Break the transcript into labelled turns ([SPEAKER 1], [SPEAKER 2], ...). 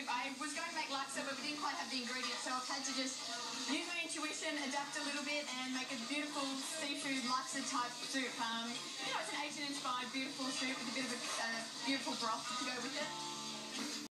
[SPEAKER 1] soup. I was going to make laksa, but we didn't quite have the ingredients, so I've had to just use my intuition, adapt a little bit, and make a beautiful seafood laksa type soup. It's an Asian-inspired beautiful soup with a bit of a beautiful broth to go with it.